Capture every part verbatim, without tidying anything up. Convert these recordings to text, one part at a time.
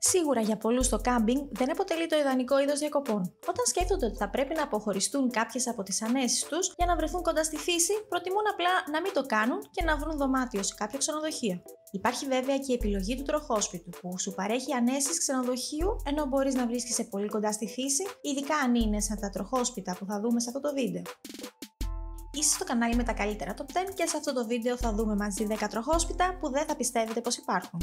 Σίγουρα για πολλούς το κάμπινγκ δεν αποτελεί το ιδανικό είδος διακοπών. Όταν σκέφτονται ότι θα πρέπει να αποχωριστούν κάποιες από τις ανέσεις τους για να βρεθούν κοντά στη φύση, προτιμούν απλά να μην το κάνουν και να βρουν δωμάτιο σε κάποιο ξενοδοχείο. Υπάρχει βέβαια και η επιλογή του τροχόσπιτου που σου παρέχει ανέσεις ξενοδοχείου ενώ μπορείς να βρίσκεσαι πολύ κοντά στη φύση, ειδικά αν είναι σαν τα τροχόσπιτα που θα δούμε σε αυτό το βίντεο. Είσαι στο κανάλι με τα καλύτερα top δέκα και σε αυτό το βίντεο θα δούμε μαζί δέκα τροχόσπιτα που δεν θα πιστεύετε πως υπάρχουν.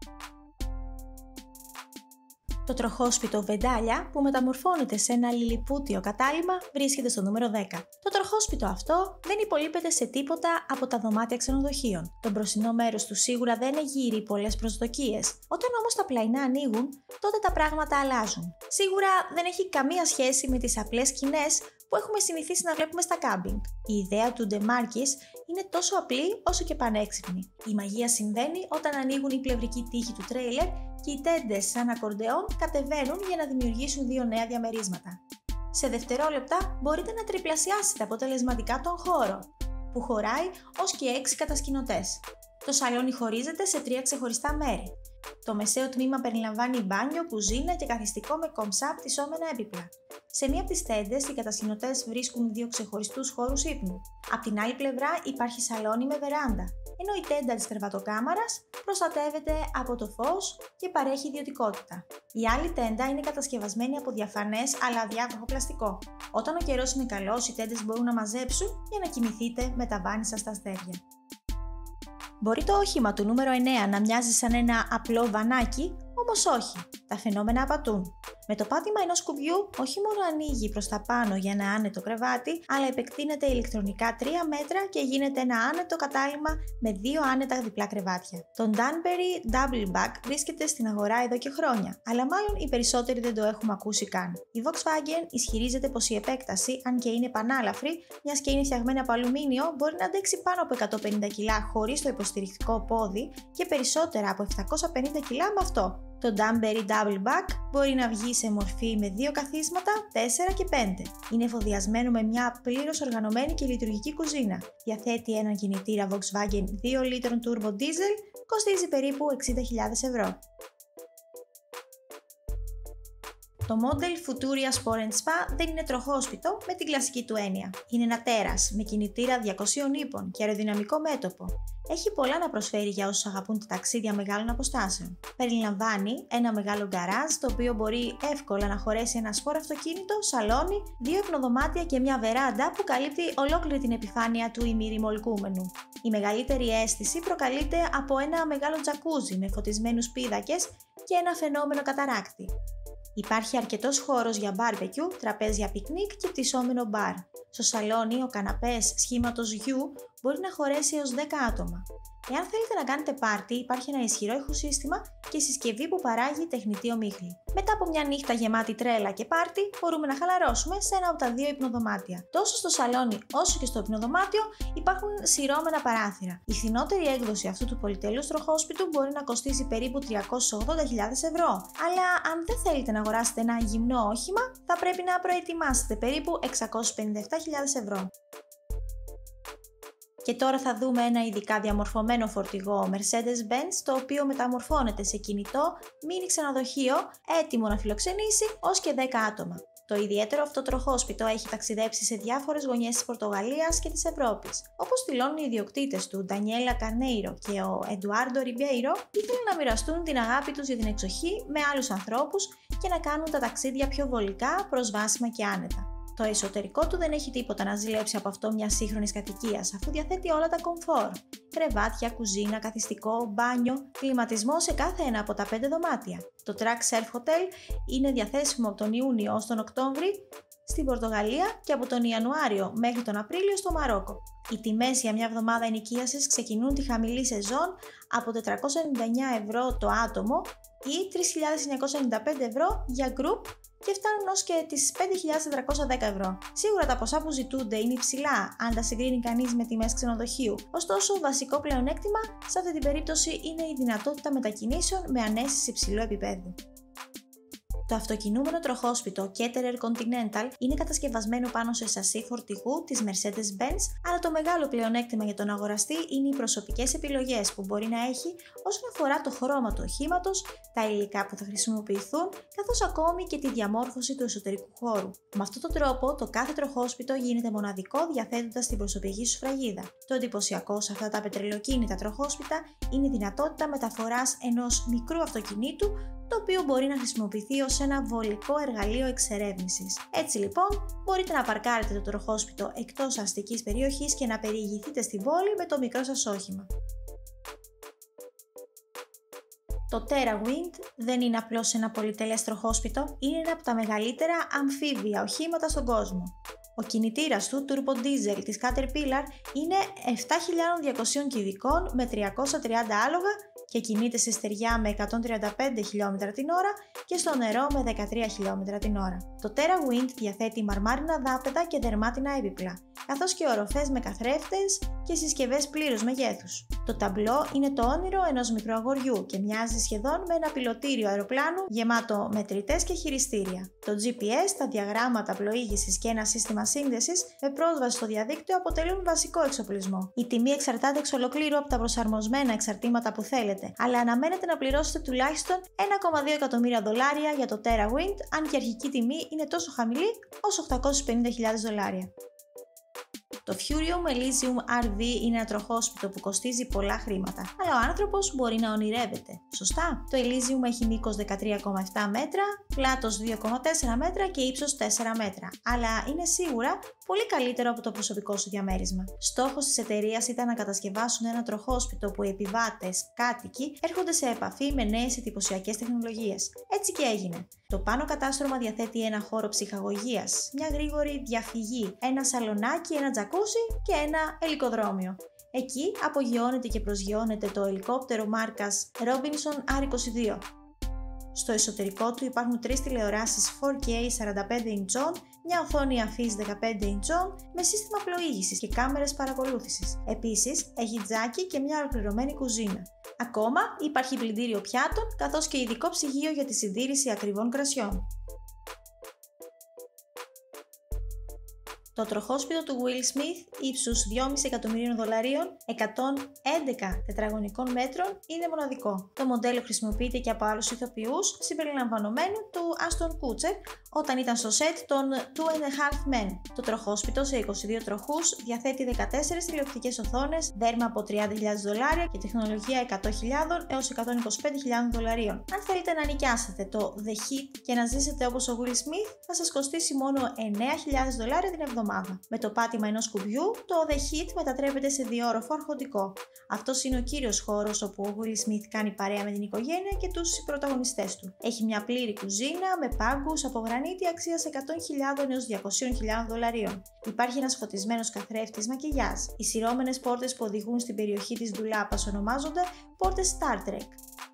Το τροχόσπιτο Βεντάλια, που μεταμορφώνεται σε ένα λιλιπούτιο κατάλημα, βρίσκεται στο νούμερο δέκα. Το τροχόσπιτο αυτό δεν υπολείπεται σε τίποτα από τα δωμάτια ξενοδοχείων. Το μπροστινό μέρος του σίγουρα δεν εγείρει πολλές προσδοκίες. Όταν όμως τα πλαϊνά ανοίγουν, τότε τα πράγματα αλλάζουν. Σίγουρα δεν έχει καμία σχέση με τις απλές σκηνές που έχουμε συνηθίσει να βλέπουμε στα κάμπινγκ. Η ιδέα του Ντεμάρκης είναι τόσο απλή όσο και πανέξυπνη. Η μαγεία συμβαίνει όταν ανοίγουν οι πλευρικοί τοίχοι του τρέιλερ και οι τέντες σαν ακορντεόν κατεβαίνουν για να δημιουργήσουν δύο νέα διαμερίσματα. Σε δευτερόλεπτα μπορείτε να τριπλασιάσετε αποτελεσματικά τον χώρο, που χωράει ως και έξι κατασκηνωτές. Το σαλόνι χωρίζεται σε τρία ξεχωριστά μέρη. Το μεσαίο τμήμα περιλαμβάνει μπάνιο, κουζίνα και καθιστικό με κομψά πτυσσόμενα έπιπλα. Σε μία από τις τέντες, οι κατασκηνωτές βρίσκουν δύο ξεχωριστούς χώρους ύπνου. Απ' την άλλη πλευρά υπάρχει σαλόνι με βεράντα, ενώ η τέντα της κρεβατοκάμαρας προστατεύεται από το φως και παρέχει ιδιωτικότητα. Η άλλη τέντα είναι κατασκευασμένη από διαφανές αλλά αδιάβροχο πλαστικό. Όταν ο καιρός είναι καλός, οι τέντες μπορούν να μαζέψουν για να κοιμηθείτε με τα βάνη σας στα αστέρια. Μπορεί το όχημα του νούμερο εννέα να μοιάζει σαν ένα απλό βανάκι, όμως όχι, τα φαινόμενα απατούν. Με το πάτημα ενός κουμπιού όχι μόνο ανοίγει προς τα πάνω για ένα άνετο κρεβάτι, αλλά επεκτείνεται ηλεκτρονικά τρία μέτρα και γίνεται ένα άνετο κατάλημα με δύο άνετα διπλά κρεβάτια. Το Danbury Double Bug βρίσκεται στην αγορά εδώ και χρόνια, αλλά μάλλον οι περισσότεροι δεν το έχουμε ακούσει καν. Η Volkswagen ισχυρίζεται πως η επέκταση, αν και είναι πανάλαφρη, μιας και είναι φτιαγμένη από αλουμίνιο, μπορεί να αντέξει πάνω από εκατόν πενήντα κιλά χωρίς το υποστηρικτικό πόδι και περισσότερα από επτακόσια πενήντα κιλά με αυτό. Το Danbury Double Bug μπορεί να βγει σε μορφή με δύο καθίσματα, τέσσερα και πέντε. Είναι εφοδιασμένο με μια πλήρως οργανωμένη και λειτουργική κουζίνα. Διαθέτει έναν κινητήρα Volkswagen δύο λίτρων turbo diesel, κοστίζει περίπου εξήντα χιλιάδες ευρώ. Το Model Futuria Sport and Spa δεν είναι τροχόσπιτο με την κλασική του έννοια. Είναι ένα τέρας με κινητήρα διακοσίων ύπων και αεροδυναμικό μέτωπο. Έχει πολλά να προσφέρει για όσους αγαπούν τα ταξίδια μεγάλων αποστάσεων. Περιλαμβάνει ένα μεγάλο γκαράζ, το οποίο μπορεί εύκολα να χωρέσει ένα σπορ αυτοκίνητο, σαλόνι, δύο υπνοδωμάτια και μια βεράντα που καλύπτει ολόκληρη την επιφάνεια του ημιρημολκούμενου. Η μεγαλύτερη αίσθηση προκαλείται από ένα μεγάλο τζακούζι με φωτισμένους πίδακες και ένα φαινόμενο καταράκτη. Υπάρχει αρκετός χώρος για μπάρμπεκιου, τραπέζια πικνίκ και πτυσσόμενο μπαρ. Στο σαλόνι, ο καναπές σχήματος U μπορεί να χωρέσει έως δέκα άτομα. Εάν θέλετε να κάνετε πάρτι, υπάρχει ένα ισχυρό ηχοσύστημα και συσκευή που παράγει τεχνητή ομίχλη. Μετά από μια νύχτα γεμάτη τρέλα και πάρτι, μπορούμε να χαλαρώσουμε σε ένα από τα δύο υπνοδωμάτια. Τόσο στο σαλόνι όσο και στο υπνοδωμάτιο υπάρχουν σειρώμενα παράθυρα. Η φθηνότερη έκδοση αυτού του πολυτελούς τροχόσπιτου μπορεί να κοστίσει περίπου τριακόσιες ογδόντα χιλιάδες ευρώ. Αλλά αν δεν θέλετε να αγοράσετε ένα γυμνό όχημα, θα πρέπει να προετοιμάσετε περίπου εξακόσιες πενήντα επτά χιλιάδες ευρώ. Και τώρα θα δούμε ένα ειδικά διαμορφωμένο φορτηγό Mercedes-Benz, το οποίο μεταμορφώνεται σε κινητό μίνι ξενοδοχείο έτοιμο να φιλοξενήσει ως και δέκα άτομα. Το ιδιαίτερο αυτό τροχόσπιτο έχει ταξιδέψει σε διάφορες γωνιές της Πορτογαλίας και της Ευρώπης. Όπως δηλώνουν οι ιδιοκτήτες του, Ντανιέλα Καρνέιρο και ο Εντουάρντο Ριμπέιρο, ήθελαν να μοιραστούν την αγάπη τους για την εξοχή με άλλους ανθρώπους και να κάνουν τα ταξίδια πιο βολικά, προσβάσιμα και άνετα. Το εσωτερικό του δεν έχει τίποτα να ζηλέψει από αυτό μια σύγχρονη κατοικία, αφού διαθέτει όλα τα κομφόρ. Κρεβάτια, κουζίνα, καθιστικό, μπάνιο, κλιματισμό σε κάθε ένα από τα πέντε δωμάτια. Το Track Surf Hotel είναι διαθέσιμο από τον Ιούνιο ως τον Οκτώβρη στην Πορτογαλία και από τον Ιανουάριο μέχρι τον Απρίλιο στο Μαρόκο. Οι τιμές για μια εβδομάδα ενοικίασης ξεκινούν τη χαμηλή σεζόν από τετρακόσια ενενήντα εννέα ευρώ το άτομο ή τρεις χιλιάδες εννιακόσια ενενήντα πέντε ευρώ για group και φτάνουν ως και τις πέντε χιλιάδες τετρακόσια δέκα ευρώ. Σίγουρα τα ποσά που ζητούνται είναι υψηλά αν τα συγκρίνει κανείς με τιμές ξενοδοχείου, ωστόσο βασικό πλεονέκτημα σε αυτή την περίπτωση είναι η δυνατότητα μετακινήσεων με ανέσεις υψηλού επίπεδου. Το αυτοκινούμενο τροχόσπιτο Ketterer Continental είναι κατασκευασμένο πάνω σε σασί φορτηγού της Mercedes-Benz, αλλά το μεγάλο πλεονέκτημα για τον αγοραστή είναι οι προσωπικές επιλογές που μπορεί να έχει όσον αφορά το χρώμα του οχήματος, τα υλικά που θα χρησιμοποιηθούν, καθώς ακόμη και τη διαμόρφωση του εσωτερικού χώρου. Με αυτόν τον τρόπο, το κάθε τροχόσπιτο γίνεται μοναδικό διαθέτοντας την προσωπική σου σφραγίδα. Το εντυπωσιακό σε αυτά τα πετρελαιοκίνητα τροχόσπιτα είναι η δυνατότητα μεταφοράς ενός μικρού αυτοκινήτου, το οποίο μπορεί να χρησιμοποιηθεί ως ένα βολικό εργαλείο εξερεύνησης. Έτσι λοιπόν, μπορείτε να παρκάρετε το τροχόσπιτο εκτός αστικής περιοχής και να περιηγηθείτε στην πόλη με το μικρό σας όχημα. Το TerraWind δεν είναι απλώς ένα πολυτελές τροχόσπιτο, είναι ένα από τα μεγαλύτερα αμφίβια οχήματα στον κόσμο. Ο κινητήρας του Turbo Diesel της Caterpillar είναι επτά χιλιάδες διακόσια κυβικών με τριακόσια τριάντα άλογα και κινείται σε στεριά με εκατόν τριάντα πέντε χιλιόμετρα την ώρα και στο νερό με δεκατρία χιλιόμετρα την ώρα. Το TerraWind διαθέτει μαρμάρινα δάπεδα και δερμάτινα έπιπλα, καθώς και οροφές με καθρέφτες και συσκευές πλήρους μεγέθους. Το ταμπλό είναι το όνειρο ενός μικρού αγοριού και μοιάζει σχεδόν με ένα πιλωτήριο αεροπλάνου γεμάτο μετρητές και χειριστήρια. Το τζι πι ες, τα διαγράμματα πλοήγησης και ένα σύστημα σύνδεσης με πρόσβαση στο διαδίκτυο αποτελούν βασικό εξοπλισμό. Η τιμή εξαρτάται εξ ολοκλήρου από τα προσαρμοσμένα εξαρτήματα που θέλετε, αλλά αναμένετε να πληρώσετε τουλάχιστον ένα κόμμα δύο εκατομμύρια δολάρια για το TerraWind, αν και η αρχική τιμή είναι τόσο χαμηλή όσο οκτακόσιες πενήντα χιλιάδες δολάρια. Το Furium Elysium αρ βι είναι ένα τροχόσπιτο που κοστίζει πολλά χρήματα, αλλά ο άνθρωπος μπορεί να ονειρεύεται. Σωστά? Το Elysium έχει μήκος δεκατρία κόμμα επτά μέτρα, πλάτος δύο κόμμα τέσσερα μέτρα και ύψος τέσσερα μέτρα, αλλά είναι σίγουρα πολύ καλύτερο από το προσωπικό σου διαμέρισμα. Στόχος της εταιρείας ήταν να κατασκευάσουν ένα τροχόσπιτο που οι επιβάτες, κάτοικοι, έρχονται σε επαφή με νέες εντυπωσιακές τεχνολογίες. Έτσι και έγινε. Το πάνω κατάστρωμα διαθέτει ένα χώρο ψυχαγωγίας, μια γρήγορη διαφυγή, ένα σαλονάκι, ένα τζακούσι και ένα ελικοδρόμιο. Εκεί απογειώνεται και προσγειώνεται το ελικόπτερο μάρκας Robinson αρ είκοσι δύο. Στο εσωτερικό του υπάρχουν τρεις τηλεοράσεις φορ κέι σαράντα πέντε ιντσών, μια οθόνη αφής δεκαπέντε ιντσών με σύστημα πλοήγησης και κάμερες παρακολούθησης. Επίσης, έχει τζάκι και μια ολοκληρωμένη κουζίνα. Ακόμα υπάρχει πλυντήριο πιάτων καθώς και ειδικό ψυγείο για τη συντήρηση ακριβών κρασιών. Το τροχόσπιτο του Will Smith ύψους δυόμισι εκατομμυρίων δολαρίων, εκατόν έντεκα τετραγωνικών μέτρων, είναι μοναδικό. Το μοντέλο χρησιμοποιείται και από άλλους ηθοποιούς, συμπεριλαμβανομένου του Ashton Kutcher, όταν ήταν στο σετ των Two and a Half Men. Το τροχόσπιτο σε είκοσι δύο τροχούς διαθέτει δεκατέσσερις τηλεοπτικές οθόνες, δέρμα από τριάντα χιλιάδες δολάρια και τεχνολογία εκατό χιλιάδες έως εκατόν είκοσι πέντε χιλιάδες δολαρίων. Αν θέλετε να νοικιάσετε το The Hit και να ζήσετε όπως ο Will Smith, θα σας κοστίσει μόνο εννέα χιλιάδες δολάρια την εβδομάδα. Με το πάτημα ενός κουμπιού, το The Hit μετατρέπεται σε διόροφο αρχοντικό. Αυτός είναι ο κύριος χώρος όπου ο Will Smith κάνει παρέα με την οικογένεια και τους πρωταγωνιστές του. Έχει μια πλήρη κουζίνα με πάγκους από γρανίτη αξίας εκατό χιλιάδες έως διακόσιες χιλιάδες δολαρίων. Υπάρχει ένας φωτισμένος καθρέφτης μακιγιάζ. Οι σειρώμενες πόρτες που οδηγούν στην περιοχή της ντουλάπας ονομάζονται πόρτες Star Trek.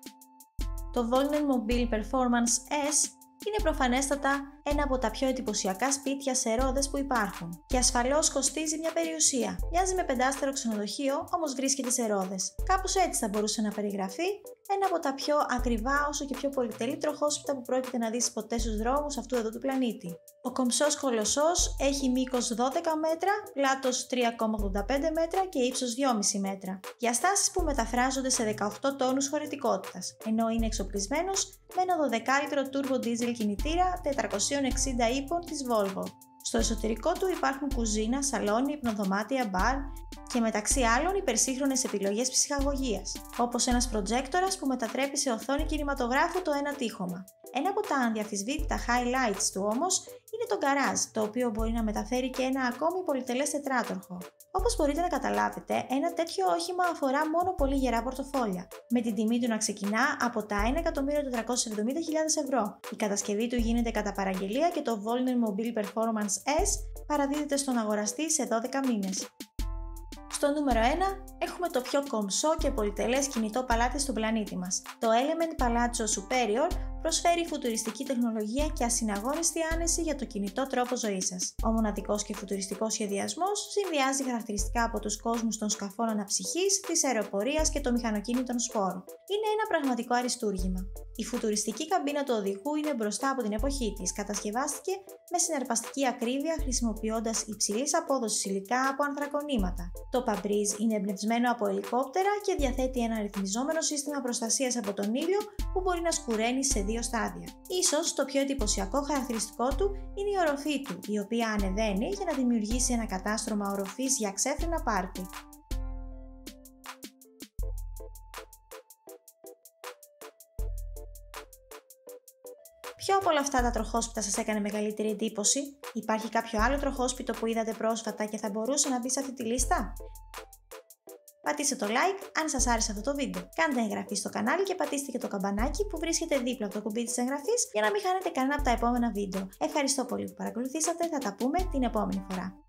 Το Vollner Mobile Performance S είναι προφανέστατα ένα από τα πιο εντυπωσιακά σπίτια σε ρόδες που υπάρχουν. Και ασφαλώς κοστίζει μια περιουσία. Μοιάζει με πεντάστερο ξενοδοχείο, όμως βρίσκεται σε ρόδες. Κάπως έτσι θα μπορούσε να περιγραφεί ένα από τα πιο ακριβά όσο και πιο πολυτελή τροχόσπιτα που πρόκειται να δεις ποτέ στους δρόμους αυτού εδώ του πλανήτη. Ο κομψός κολοσσός έχει μήκος δώδεκα μέτρα, πλάτος τρία κόμμα ογδόντα πέντε μέτρα και ύψος δυόμισι μέτρα. Διαστάσεις που μεταφράζονται σε δεκαοκτώ τόνους χωρητικότητας, ενώ είναι εξοπλισμένος με ένα δώδεκα λίτρο turbo diesel κινητήρα τετρακόσια εξήντα ύπων της Volvo. Στο εσωτερικό του υπάρχουν κουζίνα, σαλόνι, υπνοδωμάτια, μπαρ και μεταξύ άλλων υπερσύγχρονες επιλογές ψυχαγωγίας, όπως ένας προτζέκτορας που μετατρέπει σε οθόνη κινηματογράφου το ένα τείχομα. Ένα από τα ανδιαφυσβήτητα highlights του όμως είναι το γκαράζ, το οποίο μπορεί να μεταφέρει και ένα ακόμη πολυτελές τετράτορχο. Όπως μπορείτε να καταλάβετε, ένα τέτοιο όχημα αφορά μόνο πολύ γερά πορτοφόλια, με την τιμή του να ξεκινά από τα ένα εκατομμύριο τετρακόσιες εβδομήντα χιλιάδες ευρώ. Η κατασκευή του γίνεται κατά παραγγελία και το Vollner Mobile Performance S παραδίδεται στον αγοραστή σε δώδεκα μήνες. Στο νούμερο ένα έχουμε το πιο κομψό και πολυτελές κινητό παλάτι στον πλανήτη μας, το Element Palazzo Superior, προσφέρει φουτουριστική τεχνολογία και ασυναγώνιστη άνεση για το κινητό τρόπο ζωής σας. Ο μοναδικός και φουτουριστικός σχεδιασμός συνδυάζει χαρακτηριστικά από τους κόσμους των σκαφών αναψυχής, της αεροπορίας και των μηχανοκίνητων σπόρων. Είναι ένα πραγματικό αριστούργημα. Η φουτουριστική καμπίνα του οδηγού είναι μπροστά από την εποχή της. Κατασκευάστηκε με συναρπαστική ακρίβεια χρησιμοποιώντας υψηλής απόδοσης υλικά από ανθρακονήματα. Το Pabreeze είναι εμπνευσμένο από ελικόπτερα και διαθέτει ένα ρυθμιζόμενο σύστημα προστασίας από τον ήλιο που μπορεί να σκουραίνει σε δύο στάδια. Ίσως το πιο εντυπωσιακό χαρακτηριστικό του είναι η οροφή του, η οποία ανεβαίνει για να δημιουργήσει ένα κατάστρωμα οροφής για ξέφρενα πάρτι. Ποιο από όλα αυτά τα τροχόσπιτα σας έκανε μεγαλύτερη εντύπωση? Υπάρχει κάποιο άλλο τροχόσπιτο που είδατε πρόσφατα και θα μπορούσε να μπει σε αυτή τη λίστα? Πατήστε το like αν σας άρεσε αυτό το βίντεο. Κάντε εγγραφή στο κανάλι και πατήστε και το καμπανάκι που βρίσκεται δίπλα από το κουμπί της εγγραφής για να μην χάνετε κανένα από τα επόμενα βίντεο. Ευχαριστώ πολύ που παρακολουθήσατε, θα τα πούμε την επόμενη φορά.